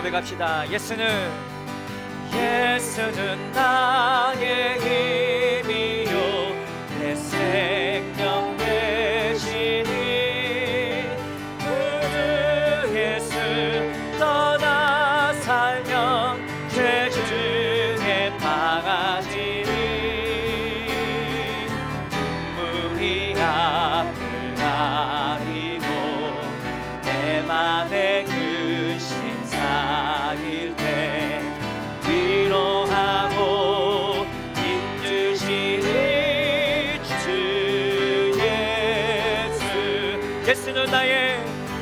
고백합시다. 예수는 나의 힘이요 내 생명 되시니 그 예수 떠나 살면 죄 중에 빠지니 눈물이 앞을 가리고 내 맘에 근심 쌓일 때 위로하고 힘주시니 주 예수. 예수는 나의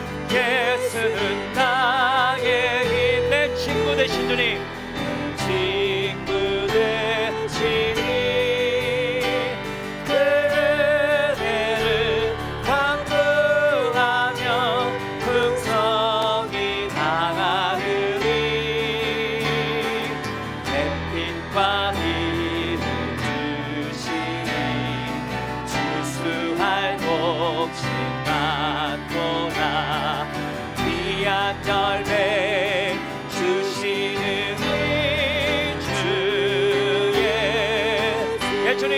힘. 내 친구 되신 주님, 친구 되시니 그대를 강구하며 풍성히 나가으리 햇빛과 비를 주시니 주수할 몫이 많도다 귀한 열매 주시는 주의 주님.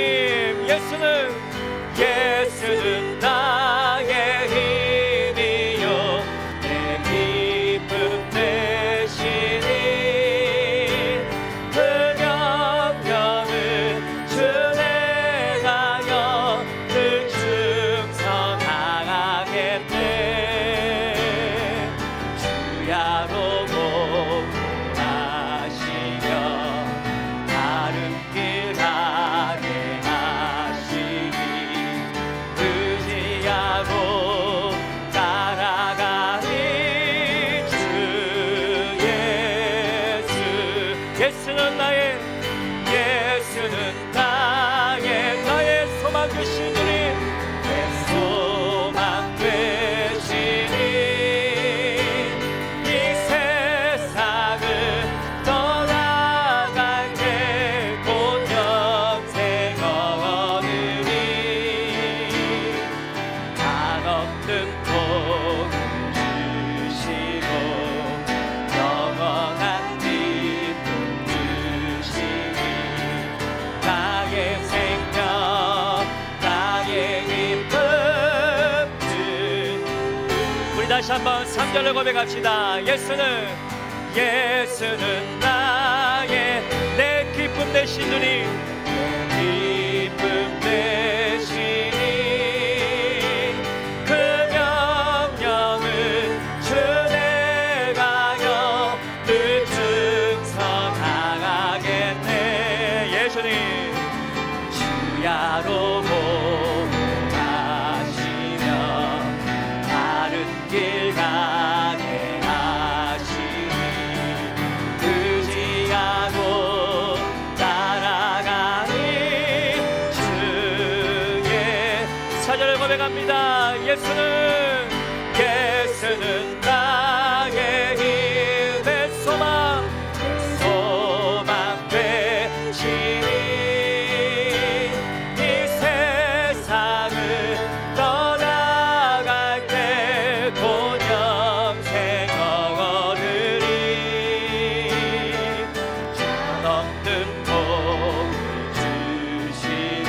예수는 나의 힘이요 내 기쁨 되시니 그 명령을 주내 가여 늘 충성하겠네. 주야로 보호하시며 바른 길 가게 하시니 의지하고 따라가니 주 예수. 예수는 나의 소망 되신 주님, 내 소망 되시니 이 세상을 떠나갈 때 곧 영생 얻으리 한없는 복을 주시고 영원한 기쁨 주시니 나의 생명 나의 기쁨 주. 우리 다시 한번 3절을 고백합시다. 예수는 나의 내 기쁨 되신 주님, 기쁨 되시니 그 명령을 주내 가여 늘 충성하겠네. 예수님 주야로 보호하시며 바른 길 가게 하시니 의지하고 따라가니 주의. 4절을 고백합니다. 예수는 나의 힘, 내 소망 되시니 이 세상을 떠나갈 때 곧 영생 얻으리 한없는 복을 주시고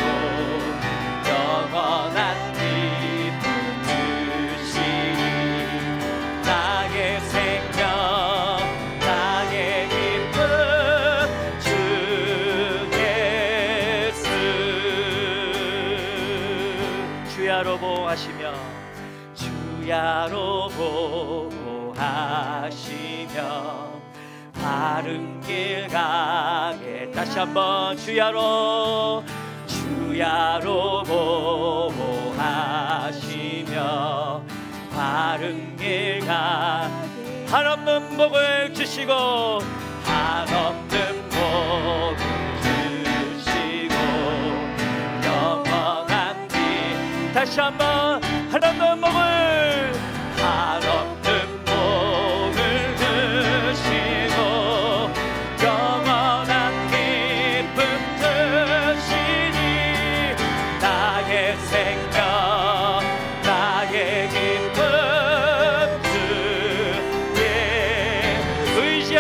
영원한 기쁨 주시니 나의 생명 나의 기쁨 주 예수. 주야로 보호하시며 바른 길 가게. 다시 한번 주야로 보호하시며 바른 길 가게 한없는 복을 주시고 한없는 복을 주시고 영원한 길. 다시 한번 한없는 복을 주시고 영원한 기쁨 주시니 나의 생명 나의 기쁨 주의.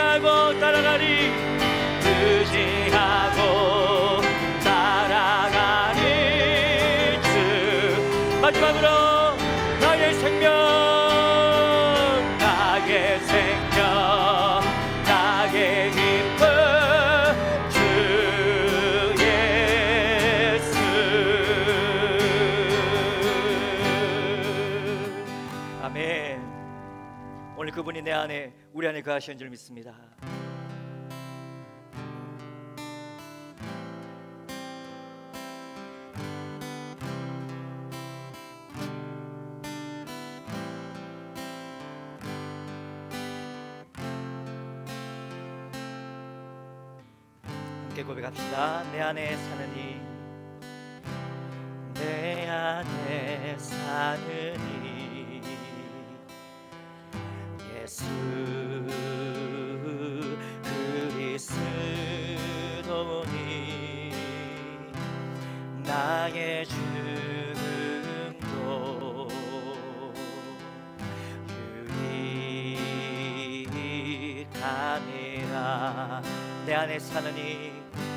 마지막으로 나의 생명, 나의 생명, 나의 기쁨 주 예수. 아멘. 오늘 그분이 내 안에, 우리 안에 거하시는 줄 믿습니다. 함께 고백합시다. 내 안에 사는 이, 내 안에 사는 이 예수 그리스도니 나의 죽음도 유익함이라. 내 안에 사는 이,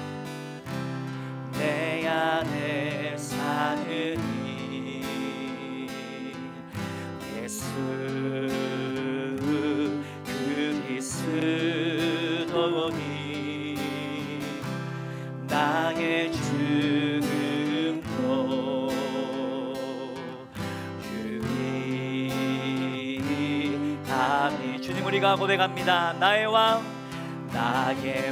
내 안에 사는 이 예수 그리스도니 나의 죽음도 유익함이. 주님, 우리가 고백합니다. 나의 왕, 나의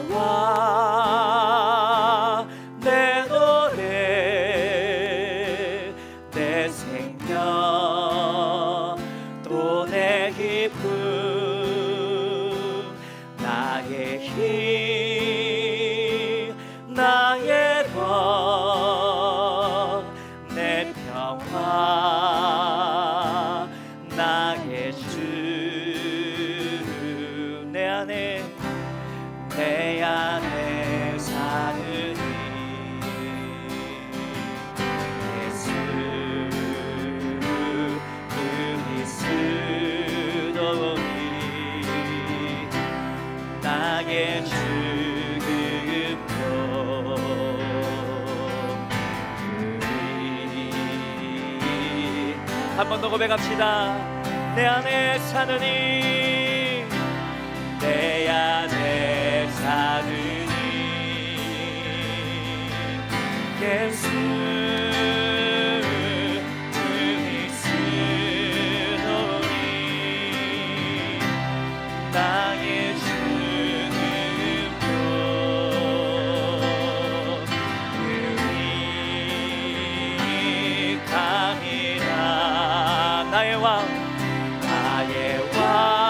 왕, 내 노래, 내 생명, 또 내 기쁨, 나의 힘, 나의 것, 내 평화, 나의 주. 내 안에, 내 안에 사는 예수 그리스도니 나의 죽음도 한 번 더 고백합시다. 내 안에 사는 이, 내 안에 사는 이 예수 그리스도니 나의 죽음도 유익함이라. 나의 왕, 나의 왕,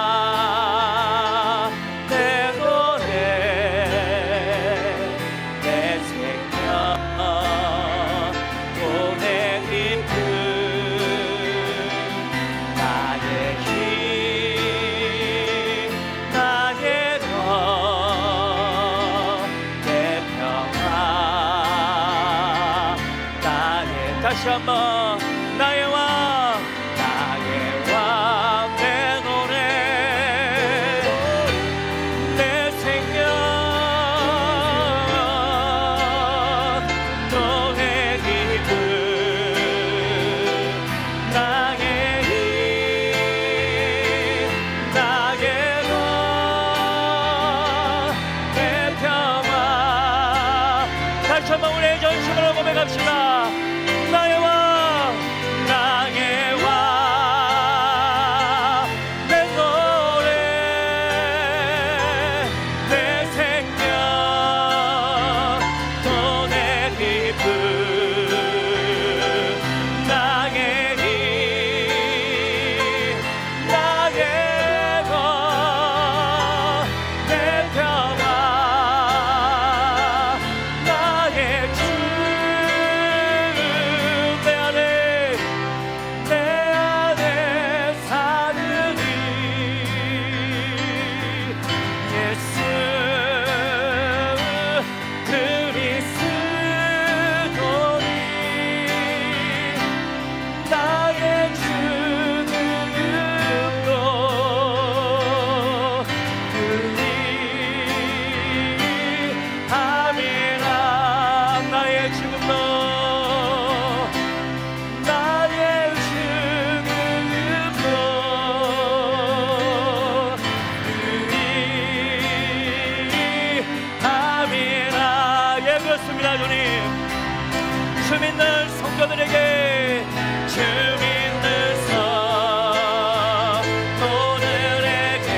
다시 한번 나의 왕, 나의 왕, 내 노래, 내 생명, 너의 기쁨, 나의 힘, 나의 것, 내 평화. 다시 한번 우리의 전심으로 고백합시다. 나의 왕, 나 성도들에게 주 믿는 성도들에게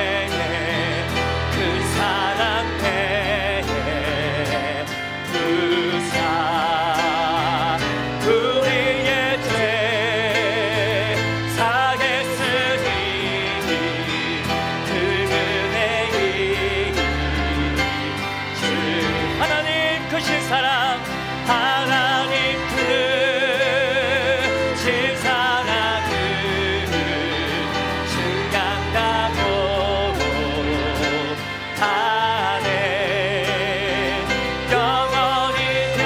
그 사랑 때에 부사 우리의 죄 사했으니 그 은혜이 주 하나님 크신 사랑 하나님 크신 사랑을 증강하고 하네 영원히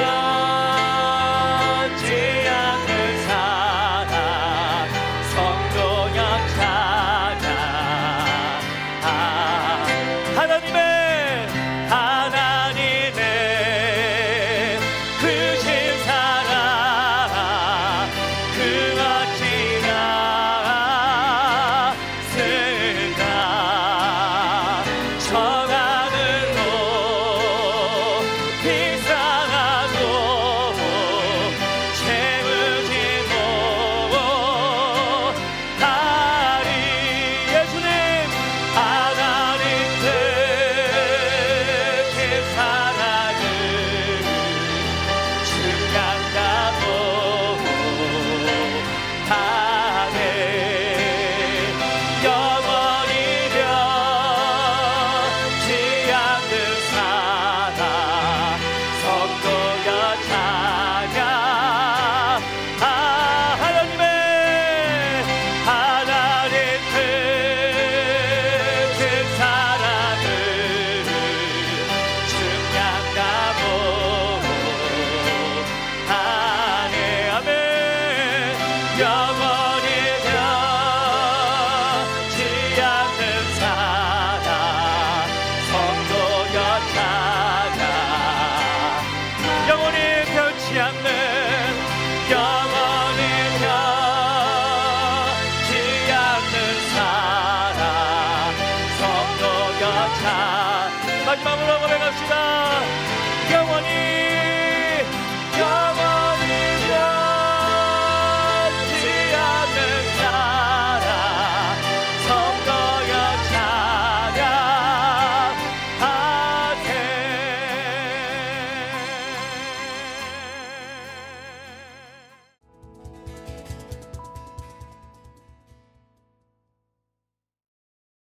변치 않는 사랑 성도여 찾아 하나님의 크신 사랑 그 어찌나 쓸까 저 하늘로 비싸도 채우지 못하리 예수님 하나님 크신 사랑을 증강하고 하네 영원히 변치 않는 사랑 성도여 찾아 하나님의 하나님 크신 사랑을 증강하고 하네 아멘 영원히 변치 않는 사랑 성도여 찾아 영원히 변치 않는